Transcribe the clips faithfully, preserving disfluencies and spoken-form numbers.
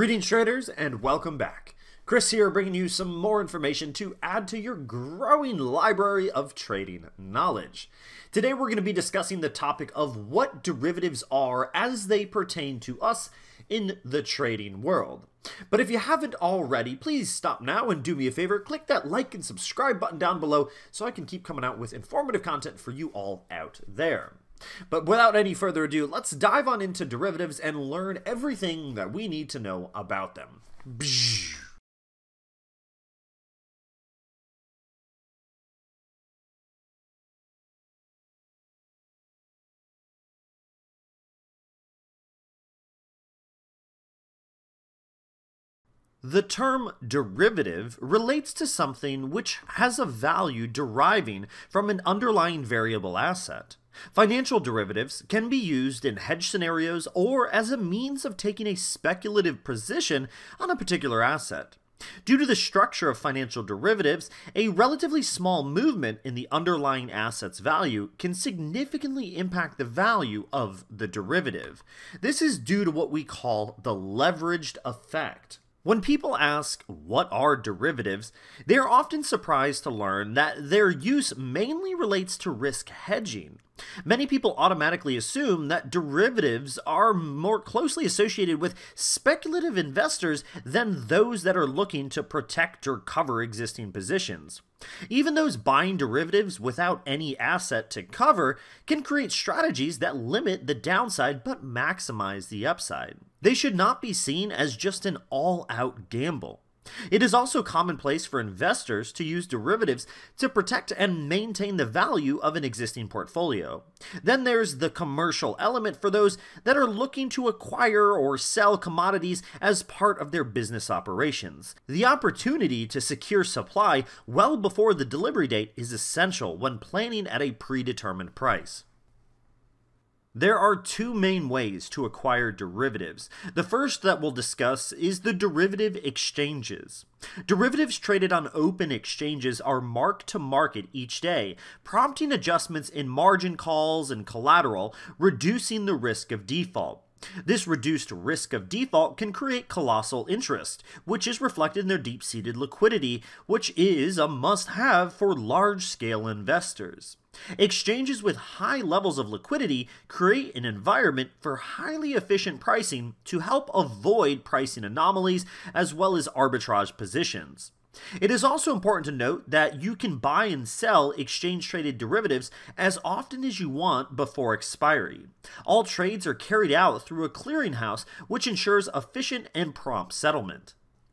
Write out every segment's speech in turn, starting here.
Greetings traders and welcome back. Chris here bringing you some more information to add to your growing library of trading knowledge. Today we're going to be discussing the topic of what derivatives are as they pertain to us in the trading world. But if you haven't already, please stop now and do me a favor, click that like and subscribe button down below so I can keep coming out with informative content for you all out there. But without any further ado, let's dive on into derivatives and learn everything that we need to know about them. The term derivative relates to something which has a value deriving from an underlying variable asset. Financial derivatives can be used in hedge scenarios or as a means of taking a speculative position on a particular asset. Due to the structure of financial derivatives, a relatively small movement in the underlying asset's value can significantly impact the value of the derivative. This is due to what we call the leveraged effect. When people ask, what are derivatives, they are often surprised to learn that their use mainly relates to risk hedging. Many people automatically assume that derivatives are more closely associated with speculative investors than those that are looking to protect or cover existing positions. Even those buying derivatives without any asset to cover can create strategies that limit the downside but maximize the upside. They should not be seen as just an all-out gamble. It is also commonplace for investors to use derivatives to protect and maintain the value of an existing portfolio. Then there's the commercial element for those that are looking to acquire or sell commodities as part of their business operations. The opportunity to secure supply well before the delivery date is essential when planning at a predetermined price. There are two main ways to acquire derivatives. The first that we'll discuss is the derivative exchanges. Derivatives traded on open exchanges are marked to market each day, prompting adjustments in margin calls and collateral, reducing the risk of default. This reduced risk of default can create colossal interest, which is reflected in their deep-seated liquidity, which is a must-have for large-scale investors. Exchanges with high levels of liquidity create an environment for highly efficient pricing to help avoid pricing anomalies as well as arbitrage positions. It is also important to note that you can buy and sell exchange-traded derivatives as often as you want before expiry. All trades are carried out through a clearinghouse, which ensures efficient and prompt settlement.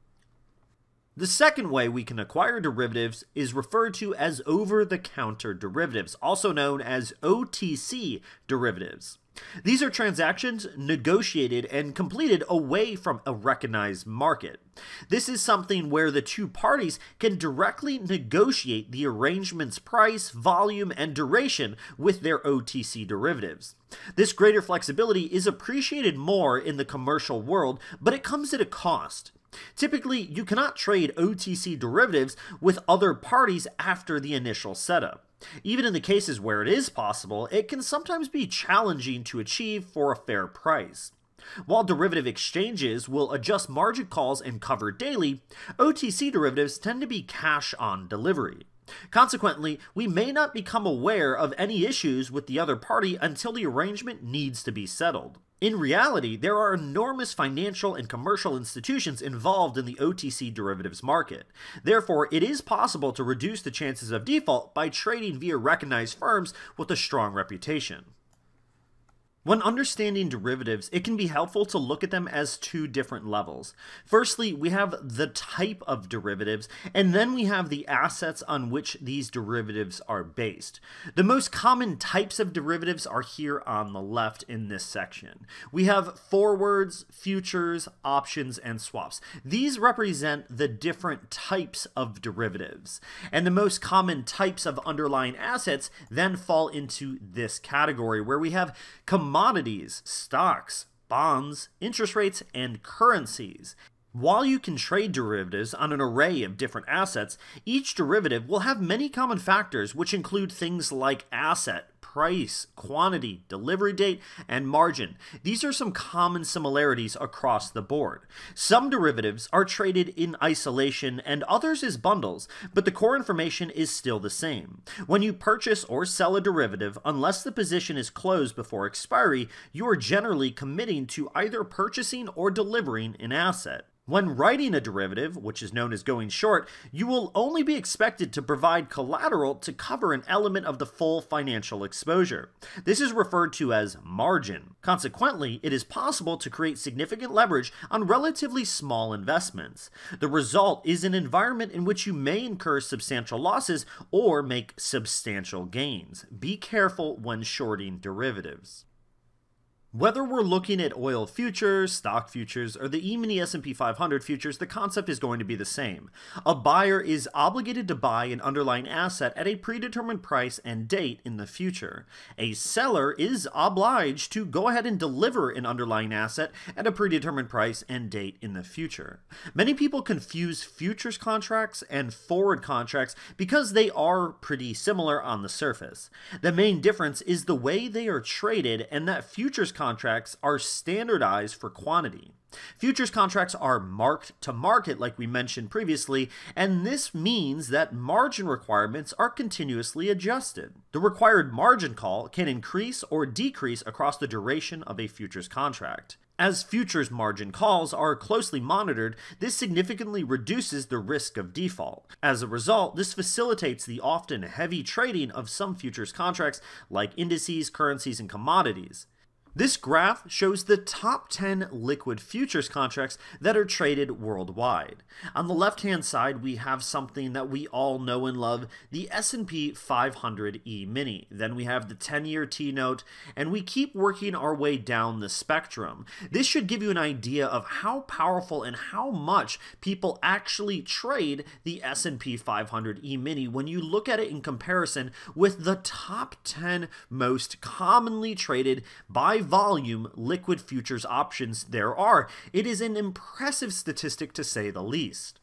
The second way we can acquire derivatives is referred to as over-the-counter derivatives, also known as O T C derivatives. These are transactions negotiated and completed away from a recognized market. This is something where the two parties can directly negotiate the arrangement's price, volume, and duration with their O T C derivatives. This greater flexibility is appreciated more in the commercial world, but it comes at a cost. Typically, you cannot trade O T C derivatives with other parties after the initial setup. Even in the cases where it is possible, it can sometimes be challenging to achieve for a fair price. While derivative exchanges will adjust margin calls and cover daily, O T C derivatives tend to be cash on delivery. Consequently, we may not become aware of any issues with the other party until the arrangement needs to be settled. In reality, there are enormous financial and commercial institutions involved in the O T C derivatives market. Therefore, it is possible to reduce the chances of default by trading via recognized firms with a strong reputation. When understanding derivatives, it can be helpful to look at them as two different levels. Firstly, we have the type of derivatives, and then we have the assets on which these derivatives are based. The most common types of derivatives are here on the left in this section. We have forwards, futures, options, and swaps. These represent the different types of derivatives, and the most common types of underlying assets then fall into this category, where we have commodities Commodities, stocks, bonds, interest rates, and currencies. While you can trade derivatives on an array of different assets, each derivative will have many common factors which include things like asset, price, quantity, delivery date, and margin. These are some common similarities across the board. Some derivatives are traded in isolation and others as bundles, but the core information is still the same. When you purchase or sell a derivative, unless the position is closed before expiry, you are generally committing to either purchasing or delivering an asset. When writing a derivative, which is known as going short, you will only be expected to provide collateral to cover an element of the full financial exposure. This is referred to as margin. Consequently, it is possible to create significant leverage on relatively small investments. The result is an environment in which you may incur substantial losses or make substantial gains. Be careful when shorting derivatives. Whether we're looking at oil futures, stock futures, or the E-mini S and P five hundred futures, the concept is going to be the same. A buyer is obligated to buy an underlying asset at a predetermined price and date in the future. A seller is obliged to go ahead and deliver an underlying asset at a predetermined price and date in the future. Many people confuse futures contracts and forward contracts because they are pretty similar on the surface. The main difference is the way they are traded, and that futures contracts contracts are standardized for quantity. Futures contracts are marked to market, like we mentioned previously, and this means that margin requirements are continuously adjusted. The required margin call can increase or decrease across the duration of a futures contract. As futures margin calls are closely monitored, this significantly reduces the risk of default. As a result, this facilitates the often heavy trading of some futures contracts like indices, currencies, and commodities. This graph shows the top ten liquid futures contracts that are traded worldwide. On the left-hand side, we have something that we all know and love, the S and P five hundred E-mini. Then we have the ten-year T-note, and we keep working our way down the spectrum. This should give you an idea of how powerful and how much people actually trade the S and P five hundred E-mini when you look at it in comparison with the top ten most commonly traded by volume liquid futures options there are. It is an impressive statistic to say the least.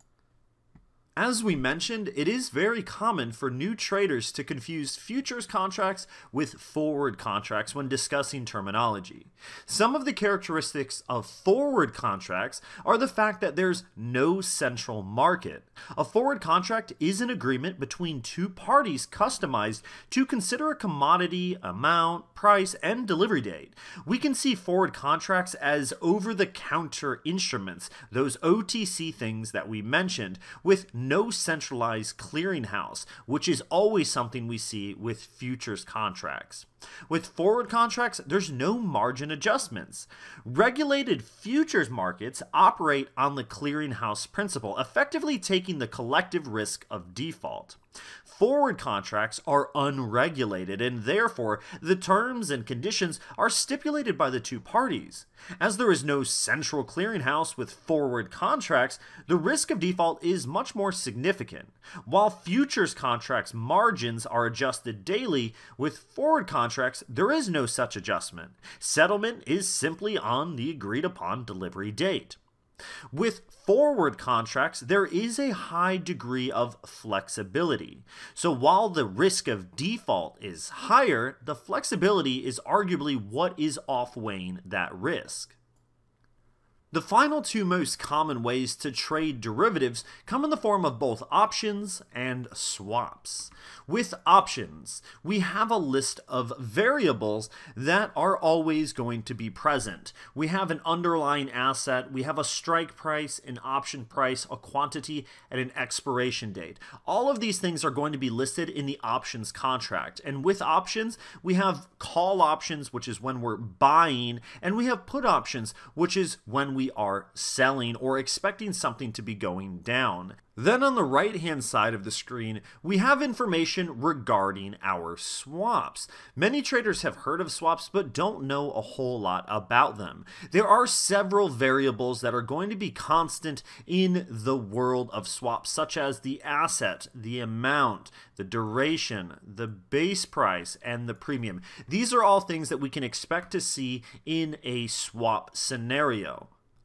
As we mentioned, it is very common for new traders to confuse futures contracts with forward contracts when discussing terminology. Some of the characteristics of forward contracts are the fact that there's no central market. A forward contract is an agreement between two parties customized to consider a commodity, amount, price, and delivery date. We can see forward contracts as over-the-counter instruments, those O T C things that we mentioned, with no centralized clearinghouse, which is always something we see with futures contracts. With forward contracts, there's no margin adjustments. Regulated futures markets operate on the clearinghouse principle, effectively taking the collective risk of default. Forward contracts are unregulated, and therefore the terms and conditions are stipulated by the two parties. As there is no central clearinghouse with forward contracts, the risk of default is much more significant. While futures contracts margins are adjusted daily, with forward contracts there is no such adjustment. Settlement is simply on the agreed upon delivery date. With forward contracts, there is a high degree of flexibility. So while the risk of default is higher, the flexibility is arguably what is outweighing that risk. The final two most common ways to trade derivatives come in the form of both options and swaps. With options, we have a list of variables that are always going to be present. We have an underlying asset, we have a strike price, an option price, a quantity, and an expiration date. All of these things are going to be listed in the options contract. And with options, we have call options, which is when we're buying, and we have put options, which is when we are selling or expecting something to be going down. Then on the right hand side of the screen, we have information regarding our swaps. Many traders have heard of swaps but don't know a whole lot about them. There are several variables that are going to be constant in the world of swaps, such as the asset, the amount, the duration, the base price, and the premium. These are all things that we can expect to see in a swap scenario.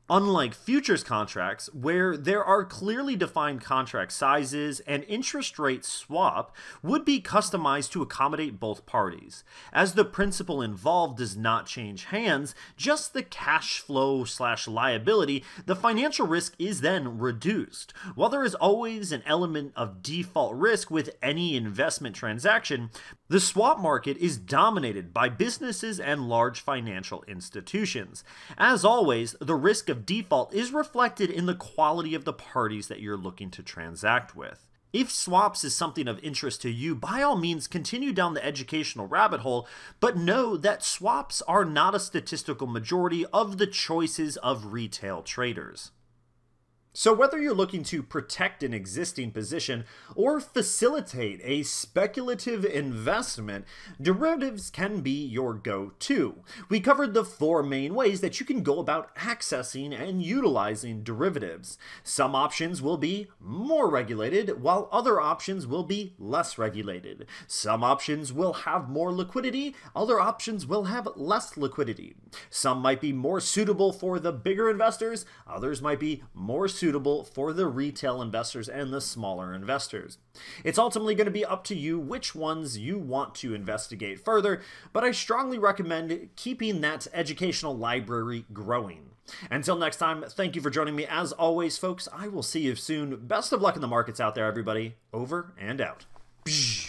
Unlike futures contracts, where there are clearly defined contract sizes, an interest rate swap would be customized to accommodate both parties. As the principal involved does not change hands, just the cash flow slash liability, the financial risk is then reduced. While there is always an element of default risk with any investment transaction, the swap market is dominated by businesses and large financial institutions. As always, the risk of default is reflected in the quality of the parties that you're looking to transact with. If swaps is something of interest to you, by all means continue down the educational rabbit hole, but know that swaps are not a statistical majority of the choices of retail traders. So whether you're looking to protect an existing position or facilitate a speculative investment, derivatives can be your go-to. We covered the four main ways that you can go about accessing and utilizing derivatives. Some options will be more regulated, while other options will be less regulated. Some options will have more liquidity, other options will have less liquidity. Some might be more suitable for the bigger investors, others might be more suitable for the retail investors and the smaller investors. It's ultimately going to be up to you which ones you want to investigate further, but I strongly recommend keeping that educational library growing. Until next time, thank you for joining me. As always, folks, I will see you soon. Best of luck in the markets out there, everybody. Over and out. Psh.